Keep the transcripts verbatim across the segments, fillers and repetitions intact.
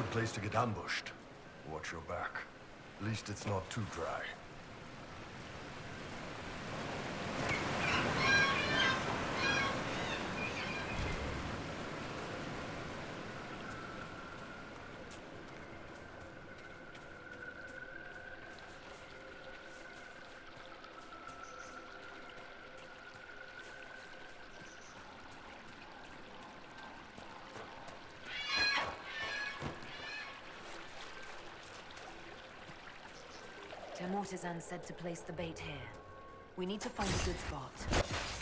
bad place to get ambushed. Watch your back. At least it's not too dry. Mortizan said to place the bait here. We need to find a good spot.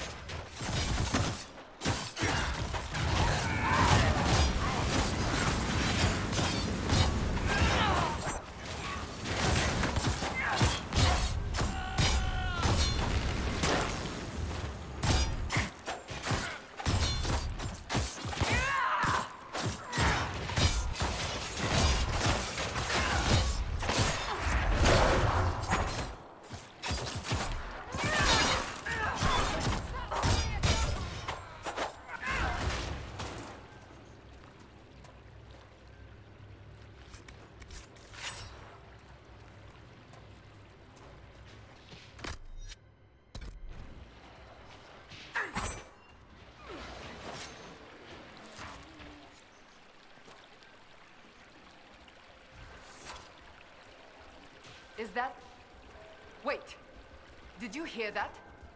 Is that... Wait! Did you hear that?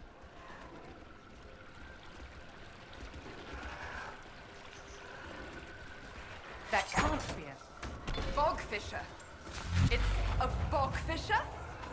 That can't be a bogfisher. It's a bogfisher?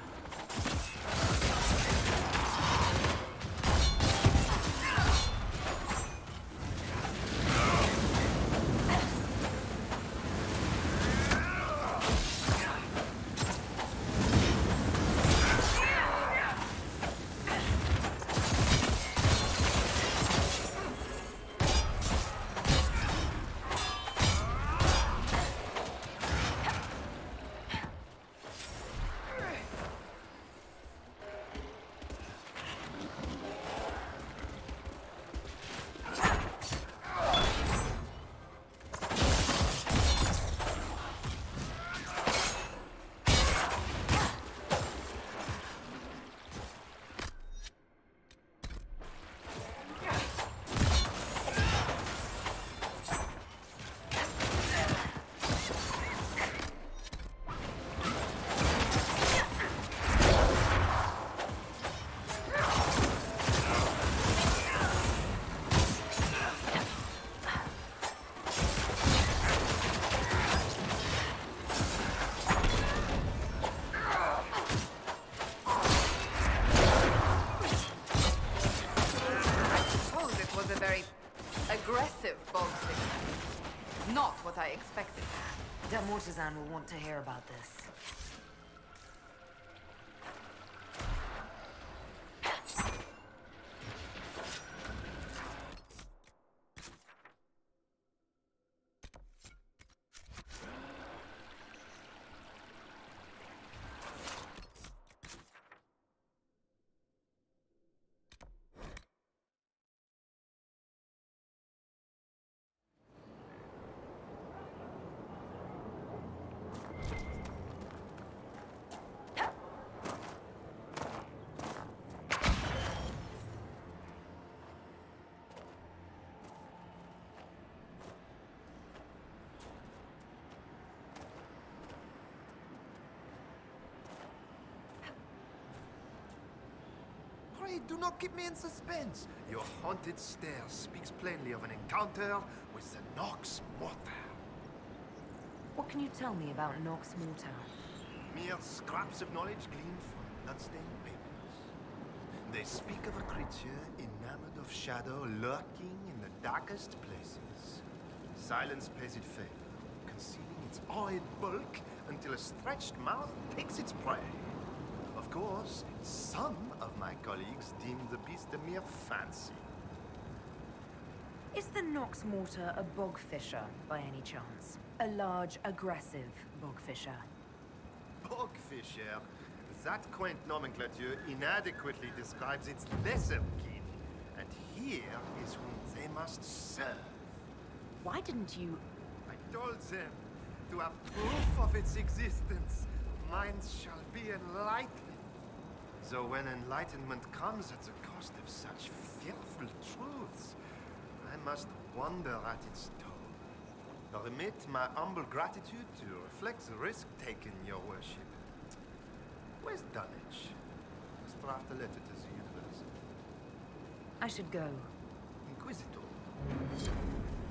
Not what I expected. Da Mortizan will want to hear about this. Pray, do not keep me in suspense. Your haunted stare speaks plainly of an encounter with the Nox Morta. What can you tell me about Nox Morta? Mere scraps of knowledge gleaned from bloodstained papers. They speak of a creature enamored of shadow lurking in the darkest places. Silence pays it favor, concealing its awed bulk until a stretched mouth takes its prey. Of course, some of my colleagues deem the beast a mere fancy. Is the Nox Morta a bogfisher, by any chance? A large, aggressive bogfisher? Bogfisher? That quaint nomenclature inadequately describes its lesser kin. And here is whom they must serve. Why didn't you... I told them. to have proof of its existence. Minds shall be enlightened. So when enlightenment comes at the cost of such fearful truths, I must wonder at its tone. Permit my humble gratitude to reflect the risk taken, your worship. Where's Dunwich? Let's draft a letter to the University. I should go. Inquisitor.